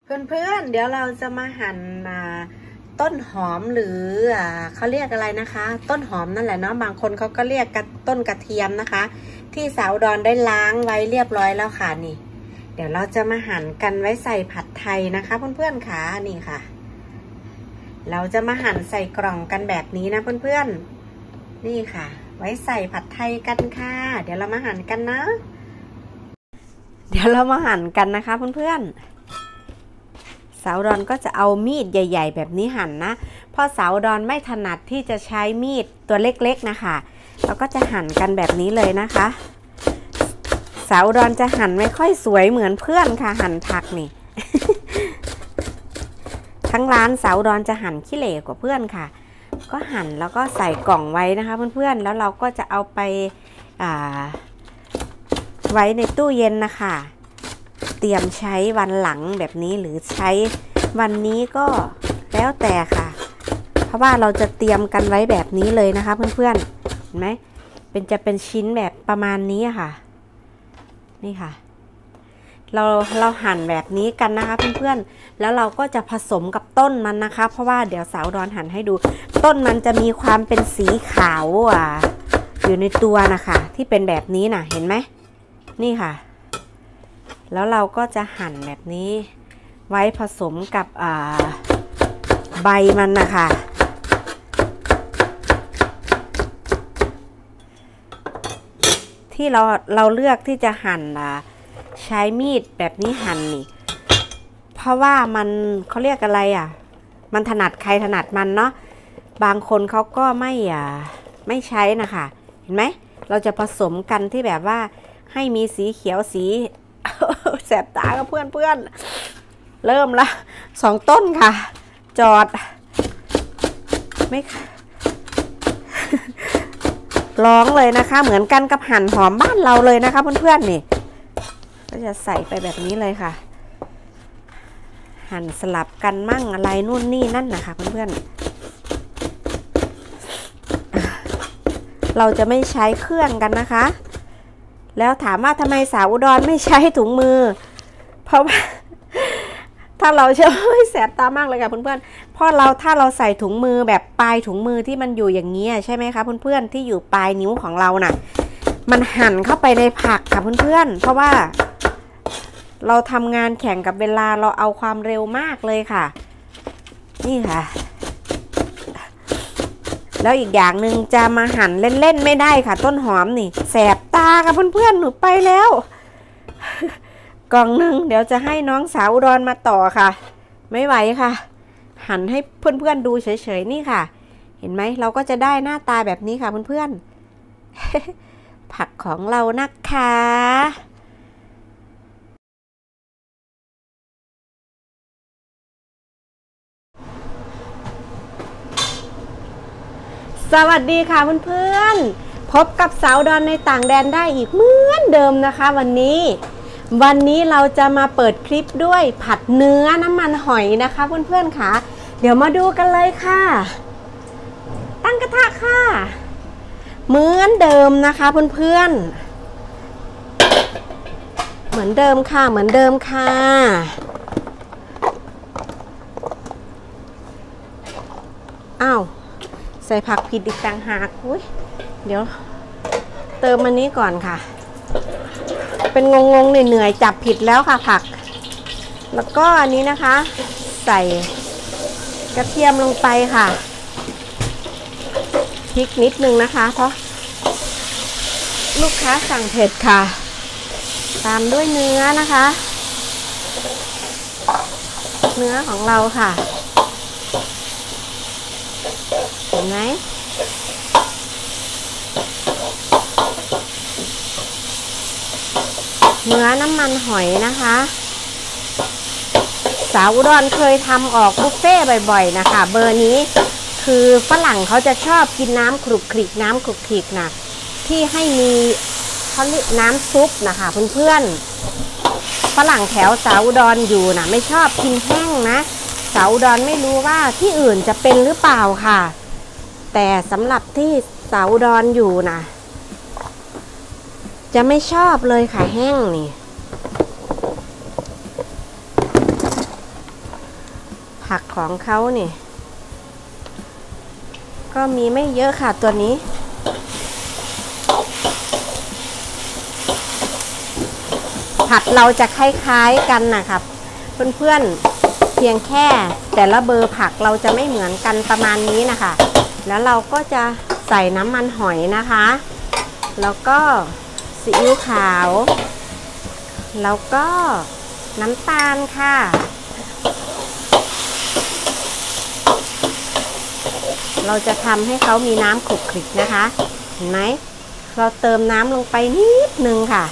เพื่อนๆเดี๋ยวเราจะมาหั่นต้นหอมหรือเขาเรียกอะไรนะคะต้นหอมนั่นแหละเนาะบางคนเขาก็เรียกต้นกระเทียมนะคะที่สาวดอนได้ล้างไว้เรียบร้อยแล้วค่ะนี่เดี๋ยวเราจะมาหั่นกันไว้ใส่ผัดไทยนะคะเพื่อนๆค่ะนี่ค่ะเราจะมาหั่นใส่กล่องกันแบบนี้นะเพื่อนๆนี่ค่ะไว้ใส่ผัดไทยกันค่ะเดี๋ยวเรามาหั่นกันนะเดี๋ยวเรามาหั่นกันนะคะเพื่อนๆสาวดอนก็จะเอามีดใหญ่ๆแบบนี้หั่นนะเพราะสาวดอนไม่ถนัดที่จะใช้มีดตัวเล็กๆนะคะเราก็จะหั่นกันแบบนี้เลยนะคะสาวดอนจะหั่นไม่ค่อยสวยเหมือนเพื่อนค่ะหั่นผักนี่ ทั้งร้านสาวดอนจะหั่นขี้เหร่กว่าเพื่อนค่ะก็หั่นแล้วก็ใส่กล่องไว้นะคะเพื่อนๆแล้วเราก็จะเอาไปไว้ในตู้เย็นนะคะเตรียมใช้วันหลังแบบนี้หรือใช้วันนี้ก็แล้วแต่ค่ะเพราะว่าเราจะเตรียมกันไว้แบบนี้เลยนะคะเพื่อนๆเห็นไหมจะเป็นชิ้นแบบประมาณนี้ค่ะนี่ค่ะเราหั่นแบบนี้กันนะคะเพื่อนๆแล้วเราก็จะผสมกับต้นมันนะคะเพราะว่าเดี๋ยวสาวดอนหั่นให้ดูต้นมันจะมีความเป็นสีขาวอยู่ในตัวนะคะที่เป็นแบบนี้นะเห็นไหมนี่ค่ะแล้วเราก็จะหั่นแบบนี้ไว้ผสมกับใบมันนะคะที่เราเลือกที่จะหั่นใช้มีดแบบนี้หั่นนี่เพราะว่ามันเขาเรียกอะไรมันถนัดใครถนัดมันเนาะบางคนเขาก็ไม่ใช้นะคะเห็นไหมเราจะผสมกันที่แบบว่าให้มีสีเขียวสี แสบตากับเพื่อนเริ่มละ2 ต้นค่ะจอดไม่ ร้องเลยนะคะเหมือนกันกับหั่นหอมบ้านเราเลยนะคะเพื่อนๆนี่ก็จะใส่ไปแบบนี้เลยค่ะหั่นสลับกันมั่งอะไรนู่นนี่นั่นนะคะเพื่อนๆเราจะไม่ใช้เครื่องกันนะคะแล้วถามว่าทำไมสาวอุดรไม่ใช้ถุงมือเพราะว่าถ้าเราเชื่อแสบตามากเลยค่ะเพื่อนๆเพราะถ้าเราใส่ถุงมือแบบปลายถุงมือที่มันอยู่อย่างนี้ใช่ไหมคะเพื่อนๆที่อยู่ปลายนิ้วของเราน่ะมันหั่นเข้าไปในผักค่ะเพื่อนๆเพราะว่าเราทำงานแข่งกับเวลาเราเอาความเร็วมากเลยค่ะนี่ค่ะแล้วอีกอย่างหนึ่งจะมาหั่นเล่นๆไม่ได้ค่ะต้นหอมนี่แสบตาค่ะเพื่อนๆหนูไปแล้วกล่องหนึ่งเดี๋ยวจะให้น้องสาวอุดรมาต่อค่ะไม่ไหวค่ะหั่นให้เพื่อนๆดูเฉยๆนี่ค่ะเห็นไหมเราก็จะได้หน้าตาแบบนี้ค่ะเพื่อนๆ ผักของเรานะคะสวัสดีค่ะเพื่อนๆพบกับสาวดอนในต่างแดนได้อีกเหมือนเดิมนะคะวันนี้เราจะมาเปิดคลิปด้วยผัดเนื้อน้ำมันหอยนะคะเพื่อนๆค่ะเดี๋ยวมาดูกันเลยค่ะตั้งกระทะค่ะเหมือนเดิมนะคะเพื่อนๆเหมือนเดิมค่ะอ้าวใส่ผักผิดอีกต่างหากอุ้ยเดี๋ยวเติมอันนี้ก่อนค่ะเป็นงงเหนื่อยจับผิดแล้วค่ะผักแล้วก็อันนี้นะคะใส่กระเทียมลงไปค่ะพริกนิดนึงนะคะเพราะลูกค้าสั่งเผ็ดค่ะตามด้วยเนื้อนะคะเนื้อของเราค่ะเห็นไหมเนื้อน้ำมันหอยนะคะสาวอุดรเคยทำออกบุฟเฟ่บ่อยๆนะคะเบอร์นี้คือฝรั่งเขาจะชอบกินน้ำคลุกคลิกนะที่ให้มีเขาเรียกน้ำซุปนะคะเพื่อนๆฝรั่งแถวสาวอุดรอยู่นะไม่ชอบกินแห้งนะสาวอุดรไม่รู้ว่าที่อื่นจะเป็นหรือเปล่าค่ะแต่สำหรับที่สาวอุดรอยู่นะจะไม่ชอบเลยค่ะแห้งนี่ผักของเขานี่ก็มีไม่เยอะค่ะตัวนี้ผัดเราจะคล้ายๆกันนะครับเพื่อนๆเพียงแค่แต่ละเบอร์ผักเราจะไม่เหมือนกันประมาณนี้นะคะแล้วเราก็จะใส่น้ำมันหอยนะคะแล้วก็ซีอิ๊วขาวแล้วก็น้ำตาลค่ะเราจะทำให้เขามีน้ำขลุกขลิกนะคะเห็นไหมเราเติมน้ำลงไปนิดนึงค่ะ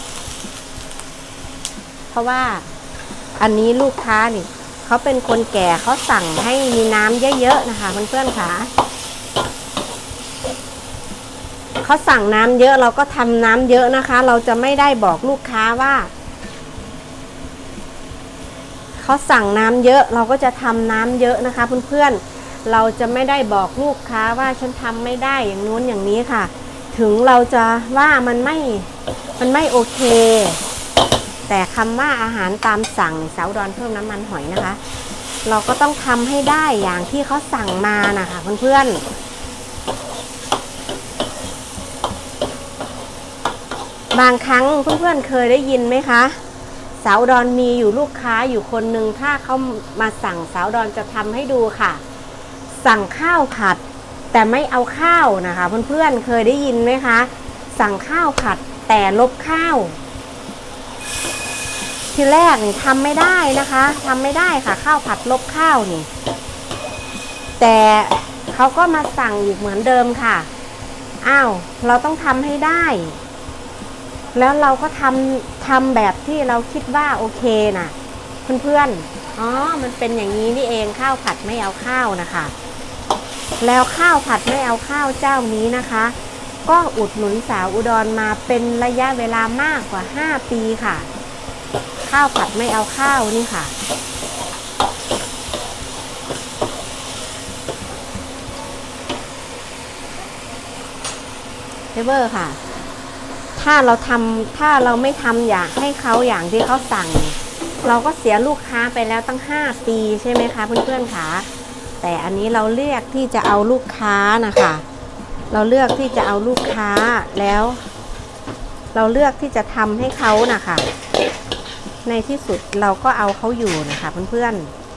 เพราะว่าอันนี้ลูกค้านี่เขาเป็นคนแก่เขาสั่งให้มีน้ำเยอะๆนะคะเพื่อนๆค่ะเขาสั่งน้ำเยอะเราก็ทำน้ำเยอะนะคะเราจะไม่ได้บอกลูกค้าว่าเขาสั่งน้ำเยอะเราก็จะทำน้ำเยอะนะคะเพื่อนๆเราจะไม่ได้บอกลูกค้าว่าฉันทำไม่ได้อย่างนู้นอย่างนี้ค่ะถึงเราจะว่ามันไม่โอเคแต่คำว่าอาหารตามสั่งสาวดอนเพิ่มน้ำมันหอยนะคะเราก็ต้องทำให้ได้อย่างที่เขาสั่งมานะคะเพื่อนๆบางครั้งเพื่อนๆเคยได้ยินไหมคะสาวดอนมีอยู่ลูกค้าอยู่คนหนึ่งถ้าเขามาสั่งสาวดอนจะทำให้ดูค่ะสั่งข้าวผัดแต่ไม่เอาข้าวนะคะเพื่อนๆเคยได้ยินไหมคะสั่งข้าวผัดแต่ลบข้าวทีแรกนี่ทำไม่ได้นะคะทำไม่ได้ค่ะข้าวผัดลบข้าวนี่แต่เขาก็มาสั่งอีกเหมือนเดิมค่ะอ้าวเราต้องทำให้ได้แล้วเราก็ทำแบบที่เราคิดว่าโอเคนะเพื่อนๆอ๋อมันเป็นอย่างนี้นี่เองข้าวผัดไม่เอาข้าวนะคะแล้วข้าวผัดไม่เอาข้าวเจ้านี้นะคะก็อุดหนุนสาวอุดรมาเป็นระยะเวลามากกว่า5 ปีค่ะข้าวผัดไม่เอาข้าวนี่ค่ะเทเบอร์ค่ะถ้าเราไม่ทำอย่างให้เขาอย่างที่เขาสั่งเราก็เสียลูกค้าไปแล้วตั้ง5 ปีใช่ไหมคะเพื่อนๆค่ะแต่อันนี้เราเลือกที่จะเอาลูกค้านะคะเราเลือกที่จะเอาลูกค้าแล้วเราเลือกที่จะทำให้เขานะคะในที่สุดเราก็เอาเขาอยู่นะคะเพื่อน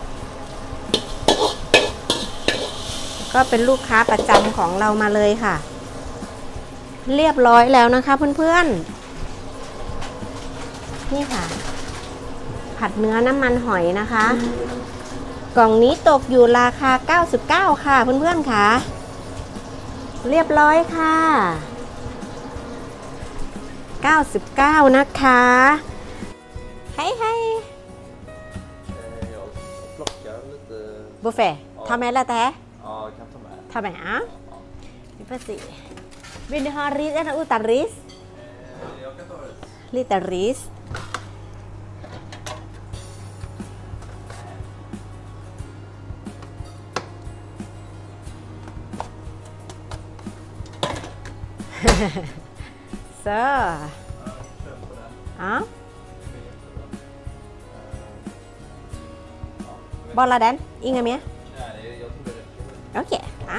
ๆก็เป็นลูกค้าประจำของเรามาเลยค่ะเรียบร้อยแล้วนะคะเพื่อนๆนี่ค่ะผัดเนื้อน้ำมันหอยนะคะกล่องนี้ตกอยู่ราคา99ค่ะเพื่อนๆค่ะเรียบร้อยค่ะ99นะคะHej Buffé ta med lite? Ja, kan ta med. Ta med, ja. Vi får se. Vill du ha ris eller utan ris? Jag kan ta ris. Lite ris. Så. Ja. Bara den? Inga mer? Nej, jag tror det räcker. Okej. Ja.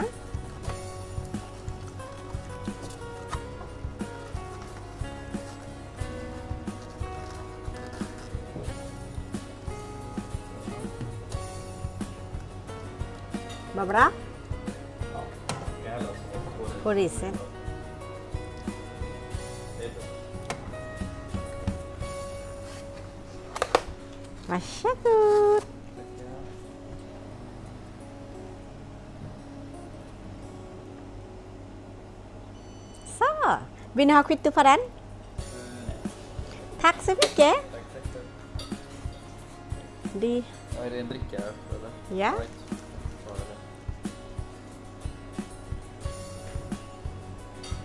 Vad bra? Ja, jag häller så På risen. Varsågod. Så, vill ni ha kvitto på den? Tack så mycket. Tack. Di. Ja, är det en bricka eller? Ja. Right. Så är det.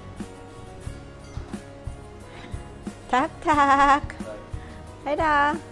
Tack, tack. Tack. Hej då.